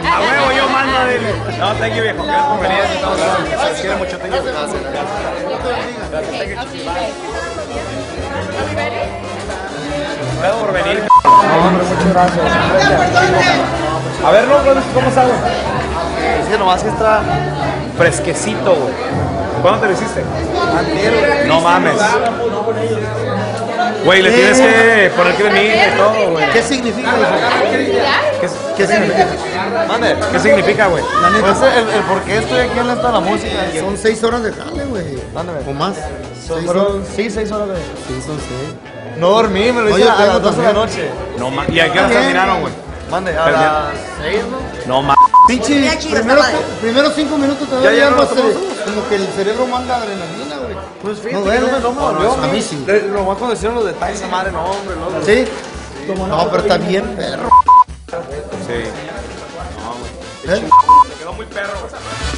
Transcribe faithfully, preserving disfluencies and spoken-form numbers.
A huevo, yo mando, dile. No, thank you, viejo. Gracias por venir. Les quiero mucho, thank you. Gracias. Gracias por venir. No, hombre, muchas gracias. A ver, ¿no? ¿Cómo sabes? Es que nomás que está Fresquecito, güey. ¿Cuándo te lo hiciste? antier. No mames. Güey, le tienes que poner cremita y todo, güey. ¿Qué significa eso? ¿Qué, qué significa? Mande. ¿Qué significa, güey? Pues el, el por qué estoy aquí en la de la música. Son seis horas de jale, güey. Mándame. O más. Son, Seis fueron- horas. sí, seis horas de... Sí, son seis. No dormí, me lo Oye, hice a tengo las doce de la también. noche. No mames. ¿Y a qué hora Bien. terminaron, güey? Mande, a Pero ya- las seis, ¿no? No mames. Pinche, Mariachi, primero, hasta madre. primero cinco minutos te Ya, da ya, algo no, así, ¿cómo? como que el cerebro manda adrenalina, güey. Pues fíjate, No que no duele. me, no me No, dolió, no, a mí güey. sí. Le- Nomás cuando hicieron los detalles, esa madre, no, hombre, no. ¿Sí? No, pero está bien, perro. Sí. ¿Eh? Te quedó muy perro, güey.